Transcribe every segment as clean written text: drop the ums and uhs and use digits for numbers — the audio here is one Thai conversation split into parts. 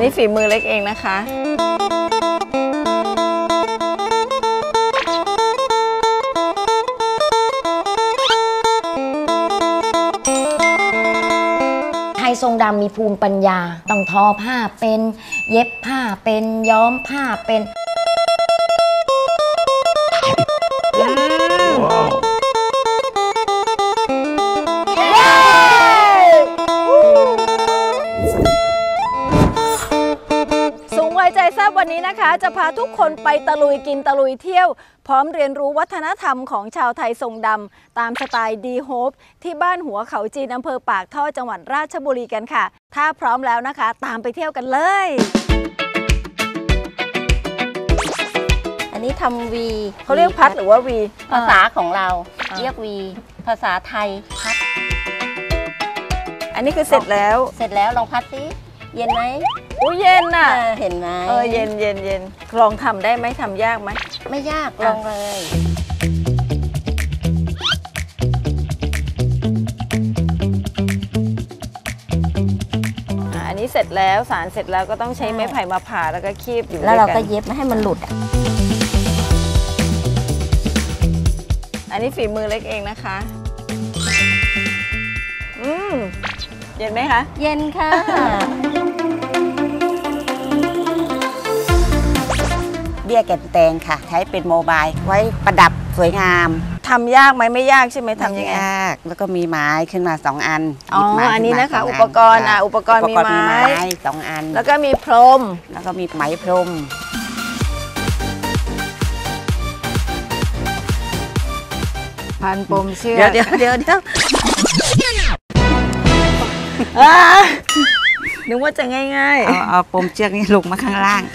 นี้ฝีมือเล็กเองนะคะไทยทรงดำมีภูมิปัญญาต้องทอผ้าเป็นเย็บผ้าเป็นย้อมผ้าเป็นสูงวัยใจแซ่บวันนี้นะคะจะพาทุกคนไปตะลุยกินตะลุยเที่ยวพร้อมเรียนรู้วัฒนธรรมของชาวไทยทรงดำตามสไตล์ดีโฮปที่บ้านหัวเขาจีนอำเภอปากท่อจังหวัดราชบุรีกันค่ะถ้าพร้อมแล้วนะคะตามไปเที่ยวกันเลยอันนี้ทำวีเขาเรียกพัดหรือว่าวีภาษาของเราเรียกวีภาษาไทยพัดอันนี้คือเสร็จแล้วลองพัดสิเย็นไหมอุ้ยเย็นน่ะเห็นไหมเย็นลองทำได้ไหมทำยากไหมไม่ยากลองเลยอันนี้เสร็จแล้วสารเสร็จแล้วก็ต้องใช้ไม้ไผ่มาผ่าแล้วก็คีบอยู่แล้วเราก็เย็บไม่ให้มันหลุดอันนี้ฝีมือเล็กเองนะคะเย็นไหมคะเย็นค่ะเบี้ยแก่นแตงค่ะใช้เป็นโมบายไว้ประดับสวยงามทำยากไหมไม่ยากใช่ไหมทำยังไงยากแล้วก็มีไม้ขึ้นมา2 อันอันนี้นะคะอุปกรณ์มีไม้ 2 อันแล้วก็มีพรมแล้วก็มีไหมพรมพันปมเชือกเดี๋ยวนึกว่าจะง่ายๆเอาปมเชือกนี้ลงมาข้างล่าง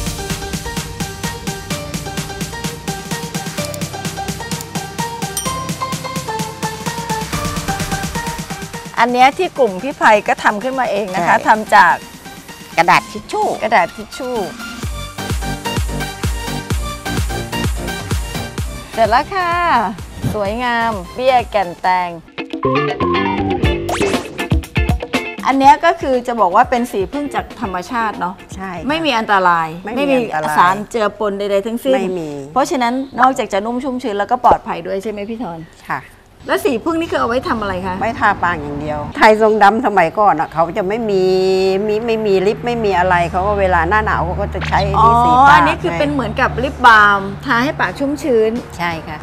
อันนี้ที่กลุ่มพี่ไพก็ทำขึ้นมาเองนะคะทำจากกระดาษทิชชู่เสร็จแล้วค่ะสวยงามเบี้ยแก่นแตงอันนี้ก็คือจะบอกว่าเป็นสีพึ่งจากธรรมชาติเนาะใช่ไม่มีอันตรายไม่มีสารเจือปนใดๆทั้งสิ้นไม่มีเพราะฉะนั้นนอกจากจะนุ่มชุ่มชื้นแล้วก็ปลอดภัยด้วยใช่ไหมพี่ธรค่ะแล้วสีพึ่งนี่คือเอาไว้ทำอะไรคะไม่ทาปากอย่างเดียวไทยทรงดำสมัยก่อนอ่ะเขาจะไม่มีลิปไม่มีอะไรเขาก็เวลาหน้าหนาวเขาก็จะใช้สีปากอันนี้คือเป็นเหมือนกับลิปบาล์มทาให้ปากชุ่มชื้นใช่ค่ะ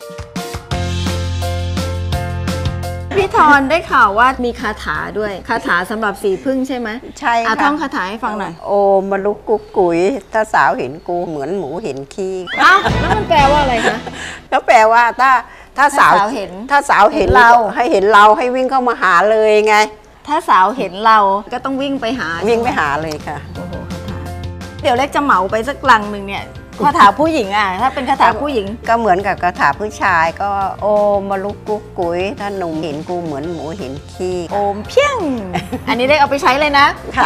พี่ธรได้ข่าวว่ามีคาถาด้วยคาถาสำหรับสีพึ่งใช่ไหมใช่ค่ะท่องคาถาให้ฟังหน่อยโอมลุกกุ๊กกุ๋ยถ้าสาวเห็นกูเหมือนหมูเห็นขี้แล้วมันแปลว่าอะไรคะก็แปลว่าถ้าสาวเห็นเราให้วิ่งเข้ามาหาเลยไงถ้าสาวเห็นเราก็ต้องวิ่งไปหาเลยค่ะโอ้โหเดี๋ยวเล็กจะเหมาไปสักลังหนึ่งเนี่ยคาถาผู้หญิงอ่ะถ้าเป็นคาถาผู้หญิงก็เหมือนกับคาถาผู้ชายก็โอมลุกกุ๊กกุ๋ยถ้าหนุ่มเห็นกูเหมือนหมูเห็นขี้โอมเพี้ยงอันนี้เล็กเอาไปใช้เลยนะค่ะ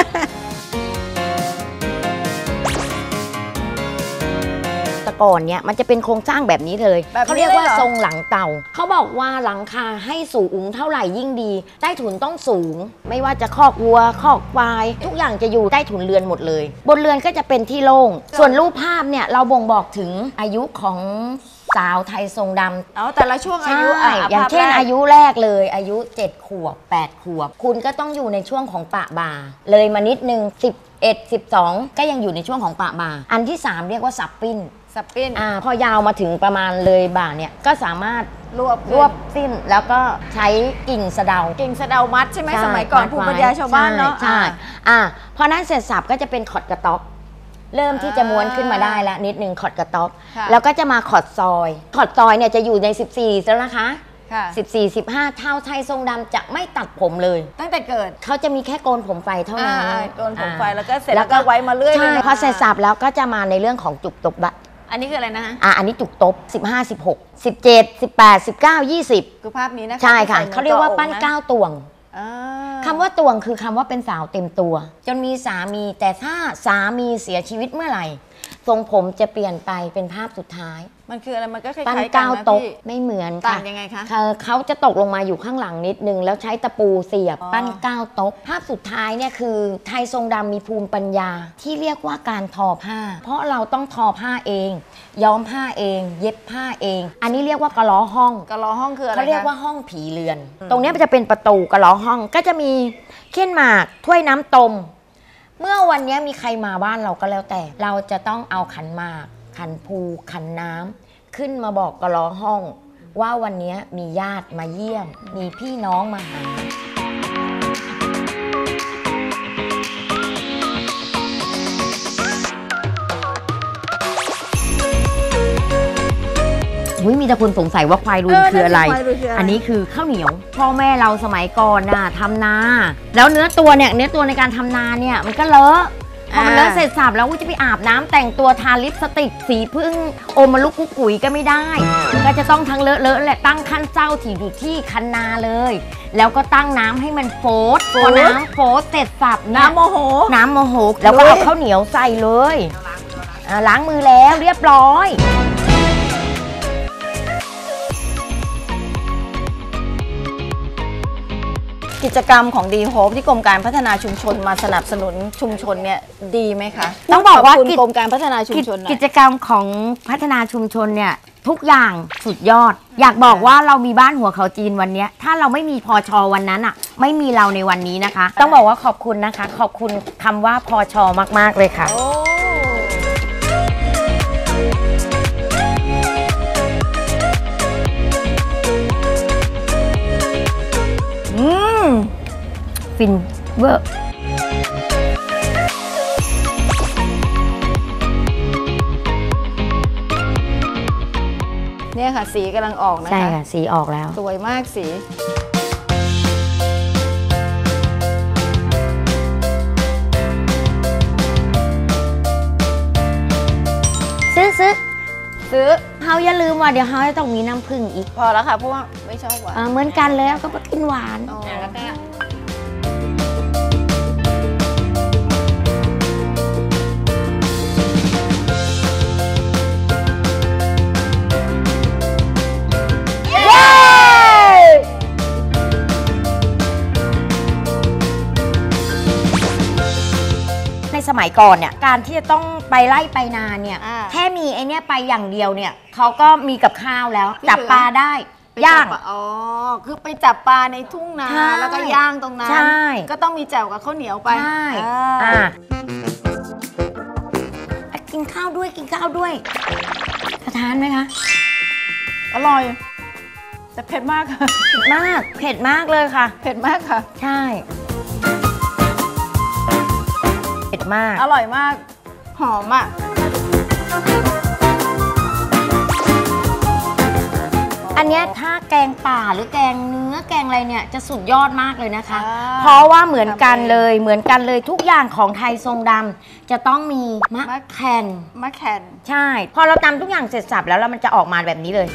แต่ก่อนเนี่ยมันจะเป็นโครงสร้างแบบนี้เลยเขาเรียกว่าทรงหลังเต่าเขาบอกว่าหลังคาให้สูงเท่าไหร่ยิ่งดีใต้ถุนต้องสูงไม่ว่าจะคอกวัวคอกควายทุกอย่างจะอยู่ใต้ถุนเรือนหมดเลยบนเรือนก็จะเป็นที่โล่งส่วนรูปภาพเนี่ยเราบ่งบอกถึงอายุของสาวไทยทรงดำแต่ละช่วงอายุอย่างเช่นอายุแรกเลยอายุ7 ขวบ8 ขวบคุณก็ต้องอยู่ในช่วงของปะบ่าเลยมานิดนึง11 12ก็ยังอยู่ในช่วงของปะบ่าอันที่3เรียกว่าสับปิ้นพอยาวมาถึงประมาณเลยบ่าเนี่ยก็สามารถรวบสิ้นแล้วก็ใช้กิ่งสะเดามัดใช่ไหมสมัยก่อนภูมิปัญญาชาวบ้านเนาะใช่พอนั้นเสร็จสับก็จะเป็นขอดกระต๊อกเริ่มที่จะม้วนขึ้นมาได้แล้วนิดนึงขอดกระต๊อกแล้วก็จะมาขอดซอยเนี่ยจะอยู่ใน14แล้วนะคะ14 15เท่าไทยทรงดำจะไม่ตัดผมเลยตั้งแต่เกิดเขาจะมีแค่โกนผมไฟเท่านั้นโกนผมไฟแล้วก็เสร็จแล้วก็ไว้มาเรื่อยเลยพอเสร็จสับแล้วก็จะมาในเรื่องของจุกตบละอันนี้คืออะไรนะคะอันนี้จุกตบ15 16 17 18 19 20 คือภาพนี้นะคะใช่ค่ะเขาเรียกว่าปั้น9 ตวงคำว่าตวงคือคำว่าเป็นสาวเต็มตัวจนมีสามีแต่ถ้าสามีเสียชีวิตเมื่อไหร่ทรงผมจะเปลี่ยนไปเป็นภาพสุดท้ายมันคืออะไรมันก็คล้ายๆปั้นกัน 9 นะโต๊ะพี่ไม่เหมือนต่าค่ะงยังไงคะเขาจะตกลงมาอยู่ข้างหลังนิดนึงแล้วใช้ตะปูเสียบอ๋อปั้น 9 โต๊ะภาพสุดท้ายเนี่ยคือไทยทรงดำมีภูมิปัญญาที่เรียกว่าการทอผ้า เพราะเราต้องทอผ้าเอง ย้อมผ้าเอง เย็บผ้าเอง อันนี้เรียกว่ากะล้อห้องกะลอห้องคืออะไรเขาเรียกคะว่าห้องผีเรือน ตรงเนี้ยมันจะเป็นประตูกะล้อห้องก็จะมีเขี้ยนหมากถ้วยน้ำต้มเมื่อวันเนี้ยมีใครมาบ้านเราก็แล้วแต่ เราจะต้องเอาขันหมาก ขันภูขันน้ำขึ้นมาบอกกะล้อห้อง ว่าวันเนี้ยมีญาติมาเยี่ยม มีพี่น้องมาหามีแต่คนสงสัยว่าควายรุนคืออะไร อันนี้คือข้าวเหนียวพ่อแม่เราสมัยก่อนน่ะทำนา แล้วเนื้อตัวในการทำนาเนี่ยมันก็เลอะพอมันเลอะเสร็จสับแล้วจะไปอาบน้ำแต่งตัวทาลิปสติกสีพึ่งอมมาลุกกุ๊กกุ๋ยก็ไม่ได้ก็จะต้องทั้งเลอะและตั้งขั้นเจ้าที่อยู่ที่คันนาเลย แล้วก็ตั้งน้ำให้มันโฟดพอน้ำโฟดเสร็จสับเนี่ยน้ำโมโหแล้วก็เอาข้าวเหนียวใส่เลยล้างมือแล้วเรียบร้อยกิจกรรมของดีโฮปที่กรมการพัฒนาชุมชนมาสนับสนุนชุมชนเนี่ยดีไหมคะต้องบอกว่าขคุณกรมการพัฒนาชุมชนหน่อยกิจกรรมของพัฒนาชุมชนเนี่ยทุกอย่างสุดยอด อยากบอกว่าเรามีบ้านหัวเขาจีนวันนี้ถ้าเราไม่มีพอชอวันนั้นอ่ะไม่มีเราในวันนี้นะคะ ต้องบอกว่าขอบคุณนะคะ ขอบคุณคำว่าพอชอมากๆเลยค่ะ ฟินเวอร์เนี่ยค่ะสีกำลังออกนะคะใช่ค่ะสีออกแล้วสวยมากสีซื้อเขาอย่าลืมว่าเดี๋ยวเขาจะต้องมีน้ำผึ้งอีกพอแล้วค่ะเพราะว่าไม่ชอบหวานเหมือนกันเลยก็ไปกินหวานแล้วก็ในสมัยก่อนเนี่ยการที่จะต้องไปไล่ไปนาเนี่ยแค่มีไอเนี้ยไปอย่างเดียวเนี่ยเขาก็มีกับข้าวแล้วจับปลาได้ย่างอ๋อคือไปจับปลาในทุ่งนาใช่แล้วก็ย่างตรงนั้นใช่ก็ต้องมีแจ่วกับข้าวเหนียวไปใช่อ่ากินข้าวด้วยทานไหมคะอร่อยแต่เผ็ดมากค่ะเผ็ดมากเลยค่ะเผ็ดมากค่ะใช่เผ็ดมากอร่อยมากหอมอ่ะอันเนี้ยถ้าแกงป่าหรือแกงเนื้อแกงอะไรเนี่ยจะสุดยอดมากเลยนะคะ เพราะว่าเหมือนกันเลยทุกอย่างของไทยทรงดำจะต้องมีมะแคนมะแคนใช่ พอเราตำทุกอย่างเสร็จสับแล้วมันจะออกมาแบบนี้เลย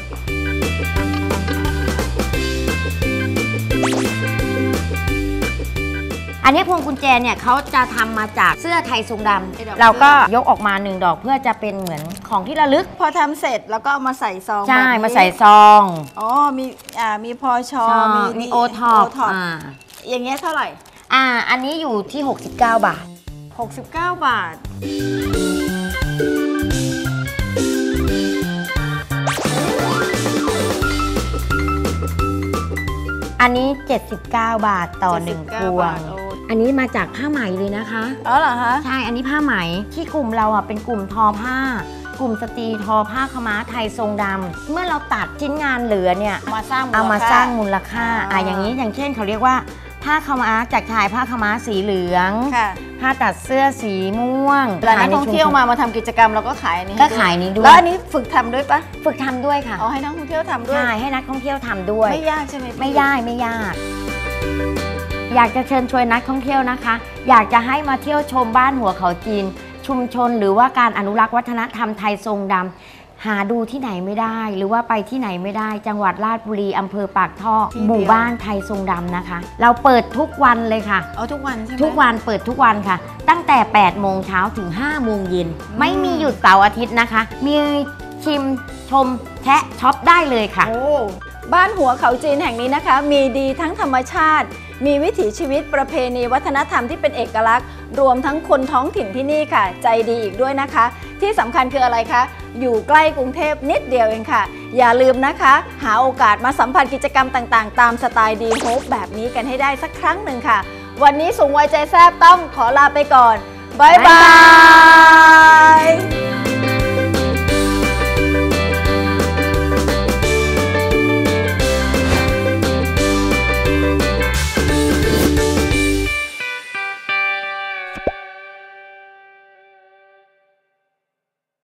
อันนี้พวงกุญแจเนี่ยเขาจะทำมาจากเสื้อไทยทรงดำเราก็ยกออกมา1 ดอกเพื่อจะเป็นเหมือนของที่ระลึกพอทำเสร็จแล้วก็เอามาใส่ซองใช่แบบนี้มาใส่ซองอ๋อมีพอชอมีโอท็อปอย่างเงี้ยเท่าไหร่อันนี้อยู่ที่69 บาท 69 บาทอันนี้79 บาทต่อ1 พวง อันนี้มาจากผ้าไหมเลยนะคะอ๋อเหรอคะใช่ อันนี้ผ้าไหมที่กลุ่มเราเป็นกลุ่มทอผ้า กลุ่มสตรีทอผ้าขม้าไทยทรงดำเมื่อเราตัดชิ้นงานเหลือเนี่ยเอามาสร้างมูลค่าอย่างนี้อย่างเช่นเขาเรียกว่าผ้าขม้าจากชายผ้าขม้าสีเหลืองผ้าตัดเสื้อสีม่วงแล้วนักท่องเที่ยวมาทำกิจกรรมเราก็ขายอันนี้ก็ขายนี้ด้วยแล้วอันนี้ฝึกทำด้วยปะฝึกทำด้วยค่ะอ๋อให้นักท่องเที่ยวทำด้วยใช่ให้นักท่องเที่ยวทำด้วยไม่ยากใช่ไหมพี่ไม่ยาก อยากจะเชิญชวนนักท่องเที่ยวนะคะ อยากจะให้มาเที่ยวชมบ้านหัวเขาจีนชุมชนหรือว่าการอนุรักษ์วัฒนธรรมไทยทรงดำหาดูที่ไหนไม่ได้ หรือว่าไปที่ไหนไม่ได้จังหวัดราชบุรีอำเภอปากท่อหมู่บ้านไทยทรงดำนะคะ เราเปิดทุกวันเลยค่ะทุกวันใช่ไหมทุกวันเปิดทุกวันค่ะ ตั้งแต่8 โมงเช้าถึง5 โมงเย็นไม่มีหยุดเสาร์อาทิตย์นะคะ มีชิมชมแทะช็อปได้เลยค่ะบ้านหัวเขาจีนแห่งนี้นะคะ มีดีทั้งธรรมชาติ มีวิถีชีวิตประเพณีวัฒนธรรมที่เป็นเอกลักษณ์ รวมทั้งคนท้องถิ่นที่นี่ค่ะ ใจดีอีกด้วยนะคะ ที่สำคัญคืออะไรคะ อยู่ใกล้กรุงเทพนิดเดียวเองค่ะ อย่าลืมนะคะ หาโอกาสมาสัมผัสกิจกรรมต่างๆ ตามสไตล์ดีโฮปแบบนี้กันให้ได้สักครั้งหนึ่งค่ะ วันนี้สูงวัยใจแซ่บต้องขอลาไปก่อนบ๊ายบาย